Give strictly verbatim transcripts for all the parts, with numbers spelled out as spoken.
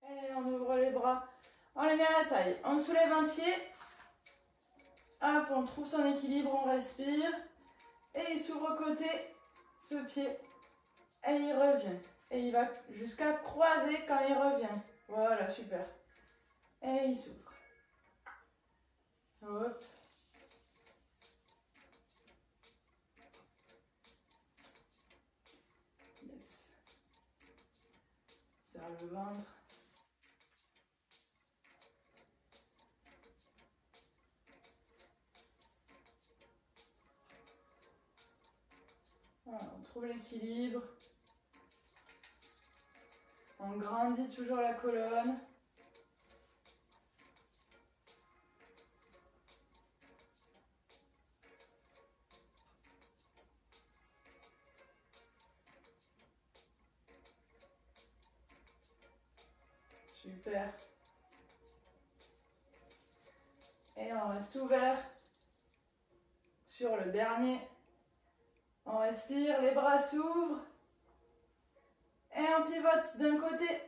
Et on ouvre les bras, on les met à la taille. On soulève un pied. Hop, on trouve son équilibre, on respire. Et il s'ouvre côté, ce pied. Et il revient. Et il va jusqu'à croiser quand il revient. Voilà, super. Et il s'ouvre. Hop. Yes. Serre le ventre. Voilà, on trouve l'équilibre. On grandit toujours la colonne. Super. Et on reste ouvert sur le dernier. On respire, les bras s'ouvrent. Et on pivote d'un côté.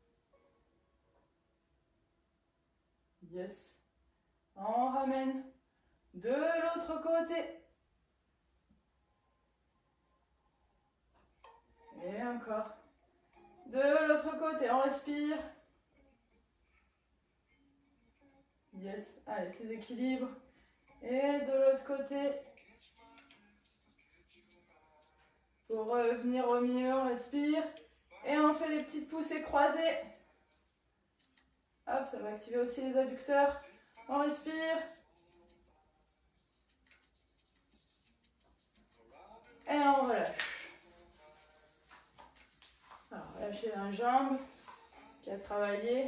Yes. On ramène de l'autre côté. Et encore. De l'autre côté, on respire. Yes. Allez, ces équilibres. Et de l'autre côté. Pour revenir au milieu, on respire. Et on fait les petites poussées croisées. Hop, ça va activer aussi les adducteurs. On respire. Et on relâche. Alors, relâchez la jambe qui a travaillé.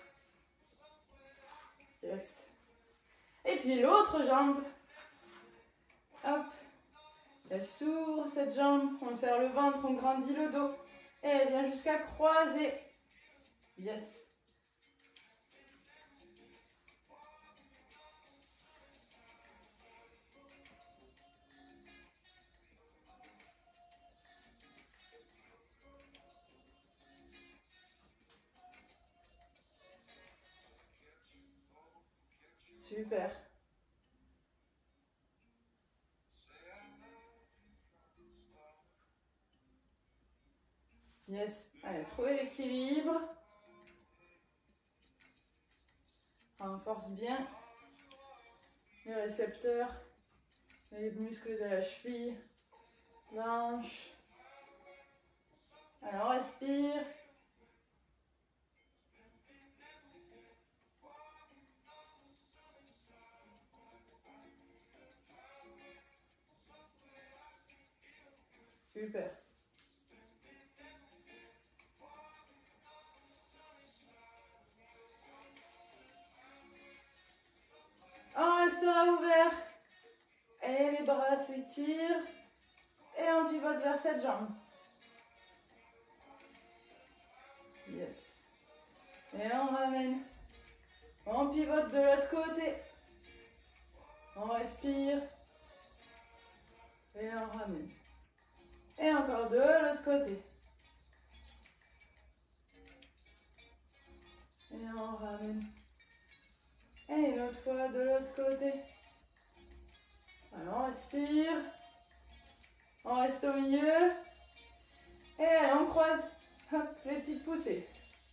Yes. Et puis l'autre jambe. Hop. Elle s'ouvre cette jambe. On serre le ventre, on grandit le dos. Et elle vient jusqu'à croiser. Yes. Super. Yes. Allez, trouvez l'équilibre. Renforce bien les récepteurs, les muscles de la cheville, l'hanche. Alors, on respire. Super. On restera ouvert. Et les bras s'étirent. Et on pivote vers cette jambe. Yes. Et on ramène. On pivote de l'autre côté. On respire. Et on ramène. Et encore de l'autre côté. Et on ramène. Et une autre fois de l'autre côté. Alors on respire. On reste au milieu. Et allez, on croise. Hop, les petites poussées.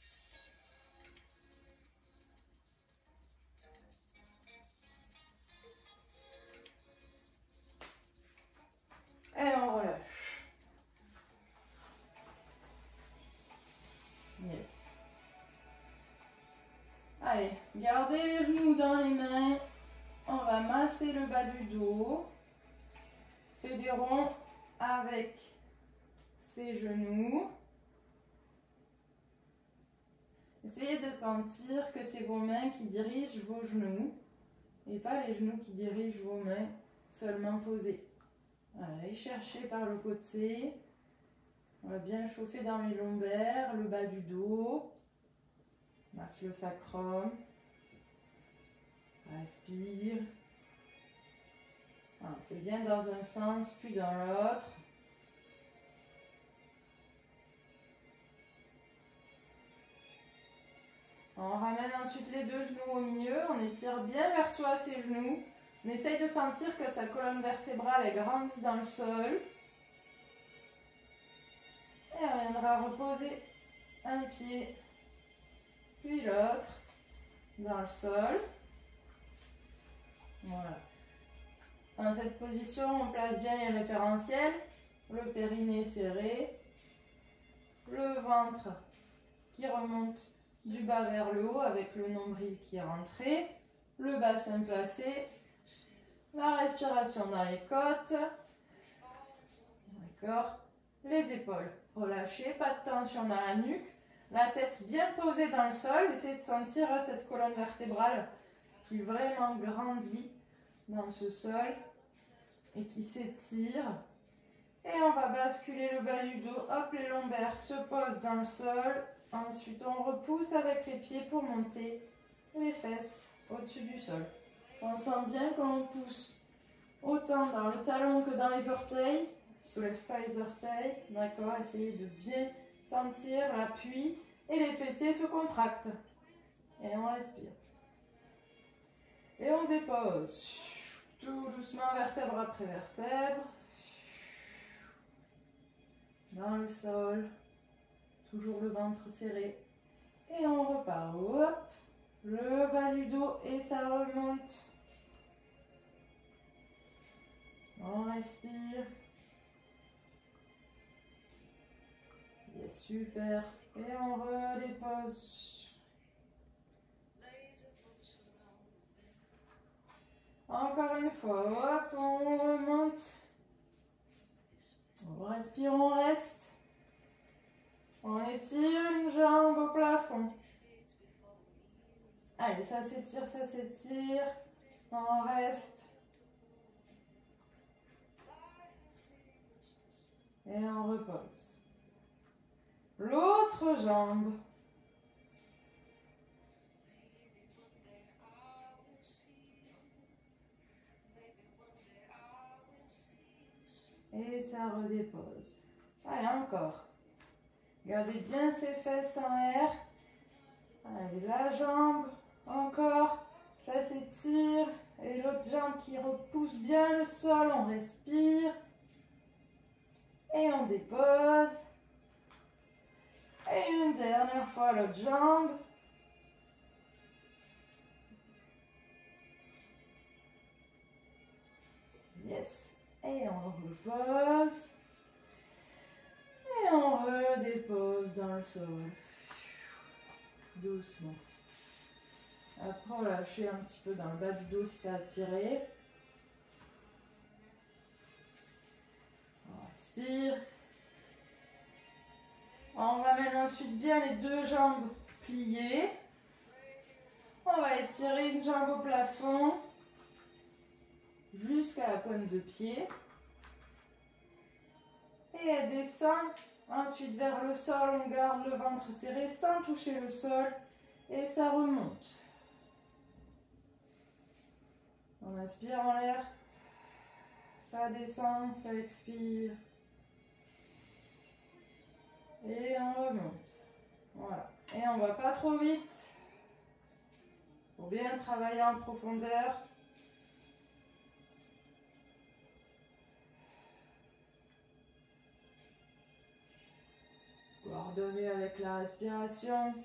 Et on relâche. Yes. Allez, gardez les genoux dans les mains. On va masser le bas du dos. Fais des ronds avec ses genoux. Essayez de sentir que c'est vos mains qui dirigent vos genoux et pas les genoux qui dirigent vos mains seulement posées. Allez, cherchez par le côté. On va bien chauffer dans les lombaires, le bas du dos. Masse le sacrum. Respire. Voilà, on fait bien dans un sens, puis dans l'autre. On ramène ensuite les deux genoux au milieu, on étire bien vers soi ses genoux. On essaye de sentir que sa colonne vertébrale est grandie dans le sol. Et on viendra reposer un pied, puis l'autre, dans le sol. Voilà. Dans cette position, on place bien les référentiels. Le périnée serré, le ventre qui remonte du bas vers le haut avec le nombril qui est rentré, le bassin placé, la respiration dans les côtes, d'accord, les épaules relâchées, pas de tension dans la nuque, la tête bien posée dans le sol, essayez de sentir cette colonne vertébrale qui vraiment grandit dans ce sol et qui s'étire. Et on va basculer le bas du dos, hop, les lombaires se posent dans le sol. Ensuite, on repousse avec les pieds pour monter les fesses au-dessus du sol. On sent bien qu'on pousse autant dans le talon que dans les orteils. Ne soulève pas les orteils, d'accord? Essayez de bien sentir l'appui et les fessiers se contractent. Et on respire. Et on dépose tout doucement, vertèbre après vertèbre. Dans le sol, toujours le ventre serré. Et on repart. Hop, le bas du dos et ça remonte. On respire. Yes, super. Et on redépose. Encore une fois, hop, on remonte. On respire, on reste. On étire une jambe au plafond. Allez, ça s'étire, ça s'étire. On reste. Et on repose. L'autre jambe. Et ça redépose. Allez, encore. Gardez bien ses fesses en l'air. Allez, la jambe. Encore. Ça s'étire. Et l'autre jambe qui repousse bien le sol. On respire. Et on dépose. Et une dernière fois l'autre jambe. Yes. Et on repose. Et on redépose dans le sol. Doucement. Après, relâchez un petit peu dans le bas du dos si ça a tiré. On respire. On ramène ensuite bien les deux jambes pliées. On va étirer une jambe au plafond jusqu'à la pointe de pied. Et elle descend. Ensuite vers le sol, on garde le ventre serré sans toucher le sol. Et ça remonte. On inspire en l'air. Ça descend, ça expire. Et on remonte. Voilà. Et on ne va pas trop vite. Pour bien travailler en profondeur. Coordonner avec la respiration.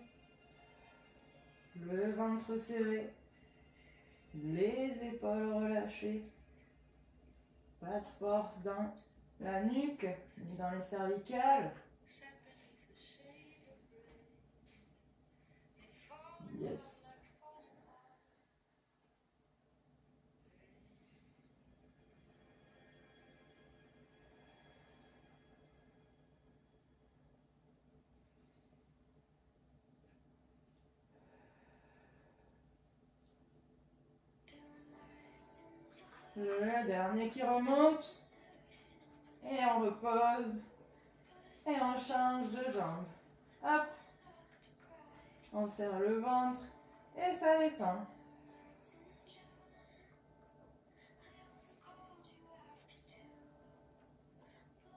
Le ventre serré. Les épaules relâchées. Pas de force dans la nuque, ni dans les cervicales. Yes. Le dernier qui remonte. Et on repose. Et on change de jambe. Hop. On serre le ventre. Et ça descend.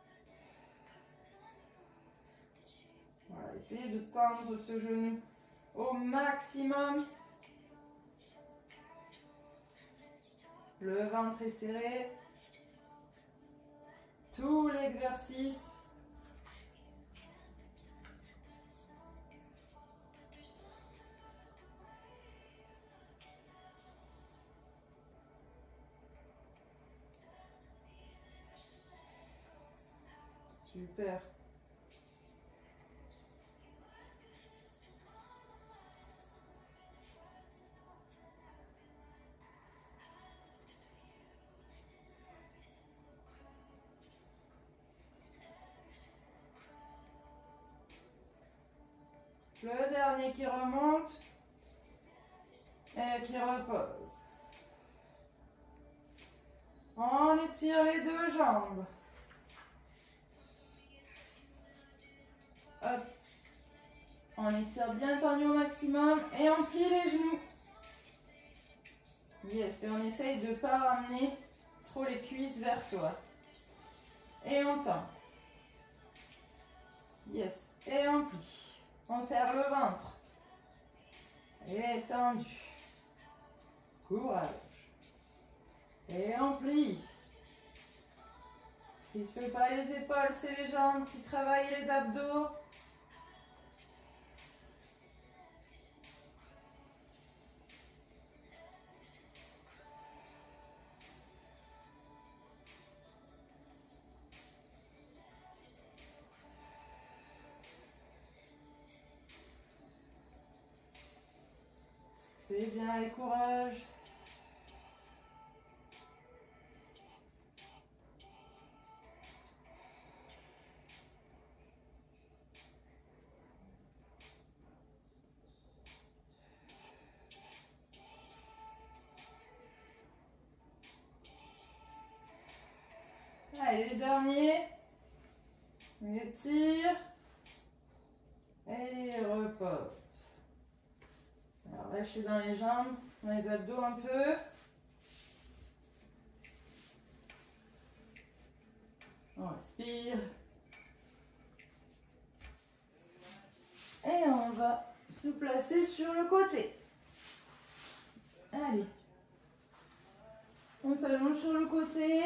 Voilà, essayez de tendre ce genou au maximum. Le ventre est serré. Tout l'exercice. Super. Le dernier qui remonte et qui repose. On étire les deux jambes. Hop. On étire bien tendu au maximum et on plie les genoux. Yes, et on essaye de ne pas ramener trop les cuisses vers soi. Et on tend. Yes, et on plie. On serre le ventre. Et tendu. Courage. Et on plie. Crispe pas les épaules, c'est les jambes qui travaillent les abdos. C'est bien, et courage. Allez, les derniers. On étire. Et repose. Alors, lâchez dans les jambes, dans les abdos un peu. On respire. Et on va se placer sur le côté. Allez. On s'allonge sur le côté.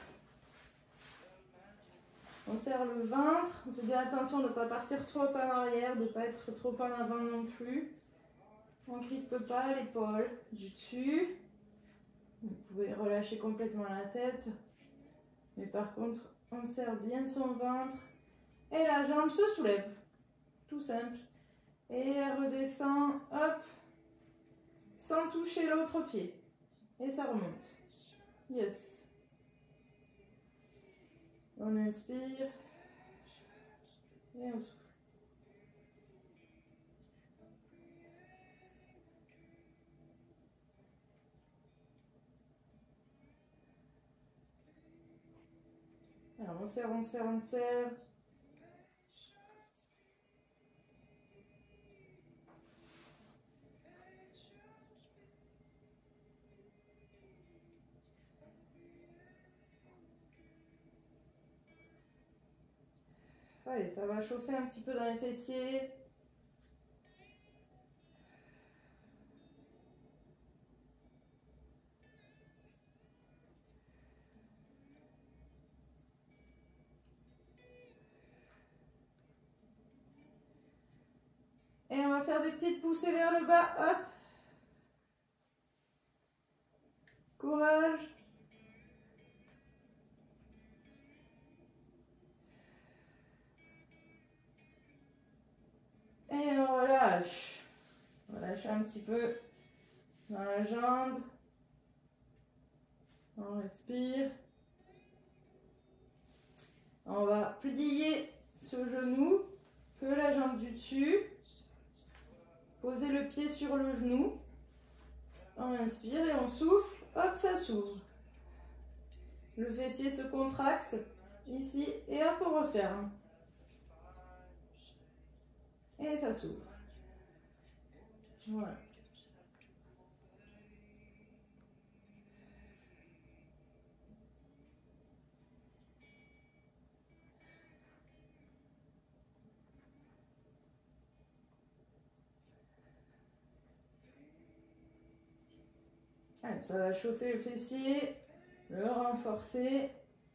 On serre le ventre. On fait bien attention de ne pas partir trop en arrière, de ne pas être trop en avant non plus. On ne crispe pas l'épaule du dessus. Vous pouvez relâcher complètement la tête. Mais par contre, on serre bien son ventre. Et la jambe se soulève. Tout simple. Et elle redescend, hop, sans toucher l'autre pied. Et ça remonte. Yes. On inspire. Et on souffle. Alors on serre, on serre, on serre. Allez, ça va chauffer un petit peu dans les fessiers. Et on va faire des petites poussées vers le bas. Hop. Courage. Et on relâche. On relâche un petit peu dans la jambe. On respire. On va plier ce genou que la jambe du dessus. Posez le pied sur le genou. On inspire et on souffle. Hop, ça s'ouvre. Le fessier se contracte ici et hop, on referme. Et ça s'ouvre. Voilà. Allez, ça va chauffer le fessier, le renforcer.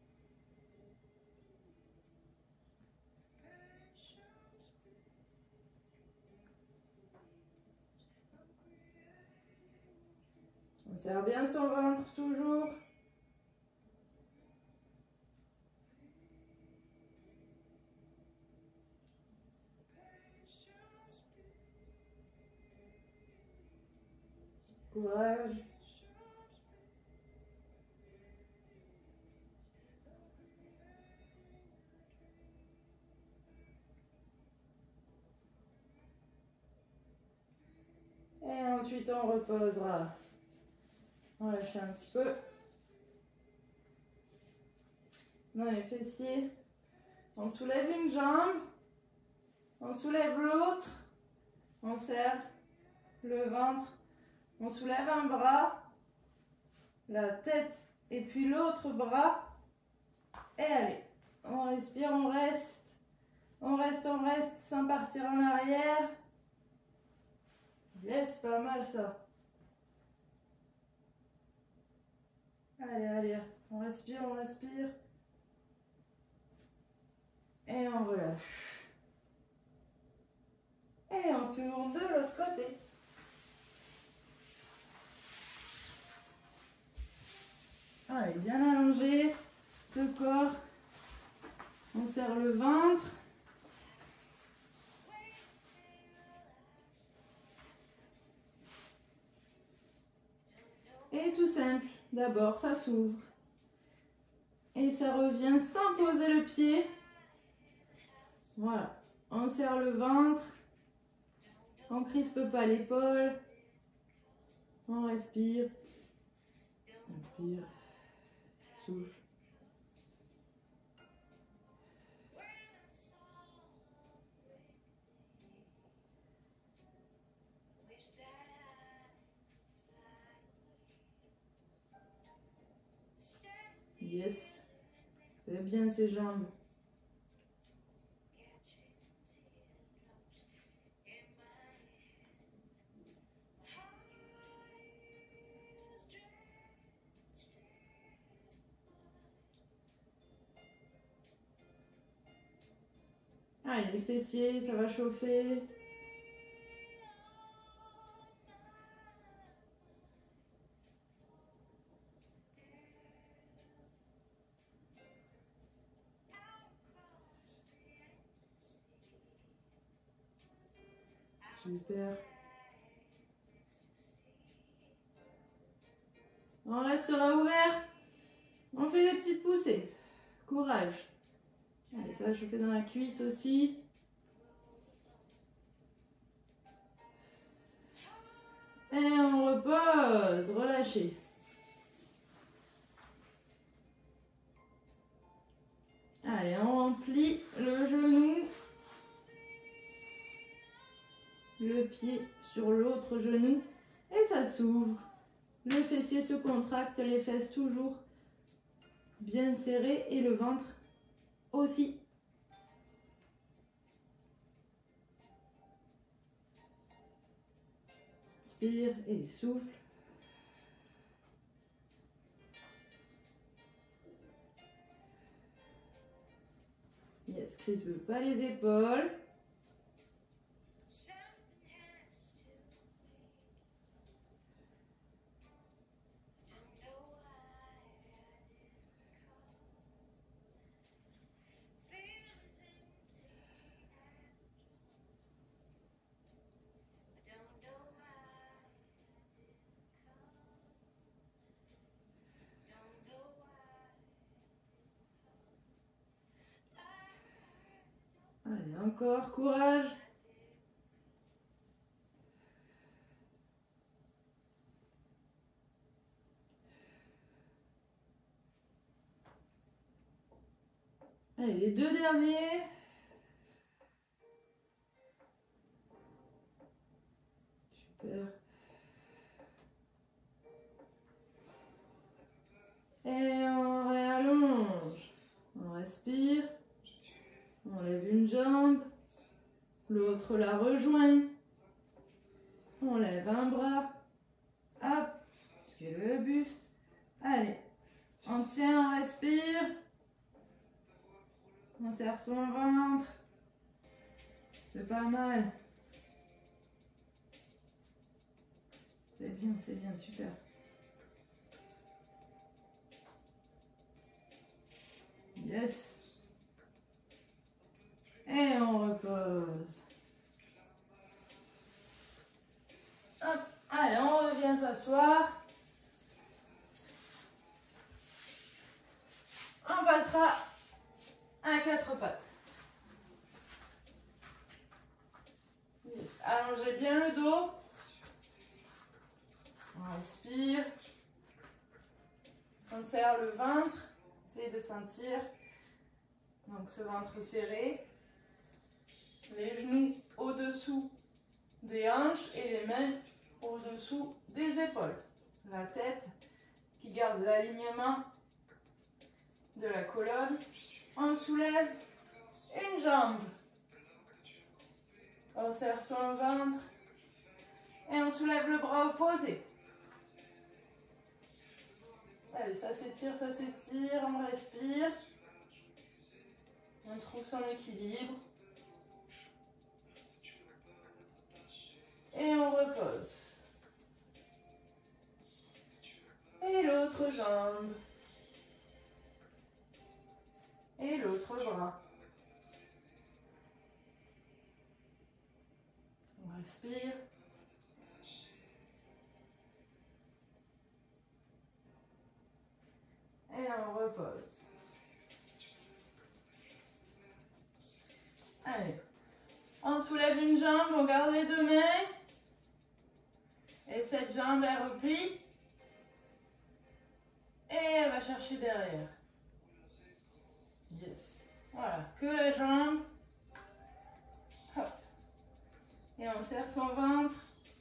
On serre bien son ventre toujours. Courage. Et ensuite on reposera. On lâche un petit peu. Dans les fessiers. On soulève une jambe. On soulève l'autre. On serre le ventre. On soulève un bras. La tête. Et puis l'autre bras. Et allez. On respire, on reste. On reste, on reste sans partir en arrière. Yes, pas mal ça. Allez, allez. On respire, on respire. Et on relâche. Et on tourne de l'autre côté. Allez, bien allongé. Ce corps. On serre le ventre. Et tout simple. D'abord, ça s'ouvre. Et ça revient sans poser le pied. Voilà. On serre le ventre. On ne crispe pas l'épaule. On respire. Inspire. Souffle. Yes. C'est bien ces jambes. Allez, les fessiers, ça va chauffer. Super. On restera ouvert. On fait des petites poussées. Courage. Allez, ça va chauffer dans la cuisse aussi. Et on repose. Relâchez. Allez, on remplit le genou. Le pied sur l'autre genou. Et ça s'ouvre. Le fessier se contracte, les fesses toujours bien serrées et le ventre aussi. Inspire et souffle. Yes, crispe pas les épaules. Allez, encore, courage. Allez, les deux derniers. Super. Et on réallonge. On respire. On lève une jambe. L'autre la rejoint. On lève un bras. Hop. fait le buste. Allez, on tient, on respire. On serre son ventre. C'est pas mal. C'est bien, c'est bien, super. Yes. Et on repose. Hop. Allez, on revient s'asseoir. On passera à quatre pattes. Yes. Allongez bien le dos. On respire. On serre le ventre. Essayez de sentir donc ce ventre serré. Les genoux au-dessous des hanches et les mains au-dessous des épaules. La tête qui garde l'alignement de la colonne. On soulève une jambe. On serre son ventre et on soulève le bras opposé. Allez, ça s'étire, ça s'étire, on respire. On trouve son équilibre. Et on repose. Et l'autre jambe. Et l'autre bras. On respire. Et on repose. Allez. On soulève une jambe, on garde les deux mains. Et cette jambe, elle replie. Et elle va chercher derrière. Yes. Voilà, que la jambe. Hop. Et on serre son ventre.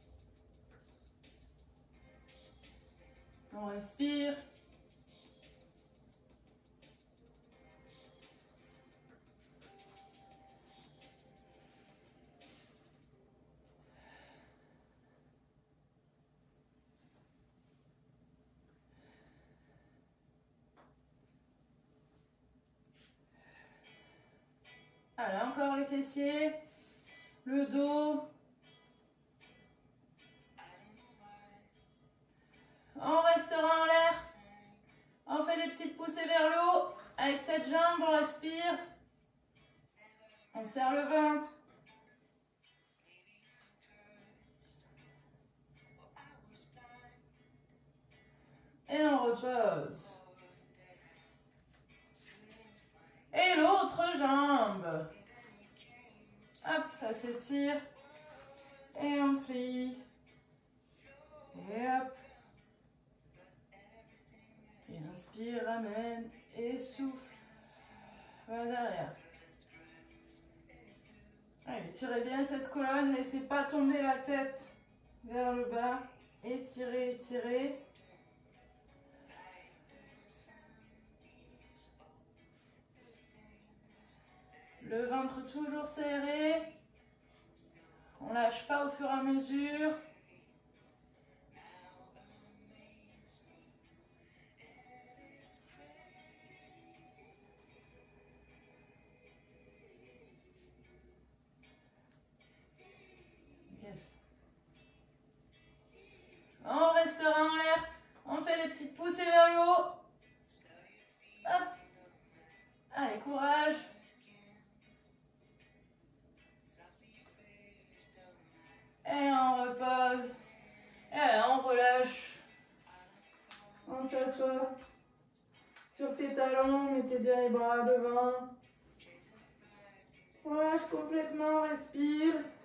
On respire. Allez, encore les fessiers, le dos. On restera en l'air. On fait des petites poussées vers le haut. Avec cette jambe, on respire. On serre le ventre. Et on repose. Et l'autre jambe. Hop, ça s'étire. Et on plie. Et hop. Et inspire, ramène. Et souffle. Va derrière. Allez, tirez bien cette colonne. Laissez pas tomber la tête vers le bas. Étirez, étirez. Le ventre toujours serré. On ne lâche pas au fur et à mesure. Yes. On restera en l'air. On fait les petites poussées vers le haut. Hop. Allez, courage. Et on repose. Et allez, on relâche. On s'assoit sur ses talons. Mettez bien les bras devant. On relâche complètement, on respire.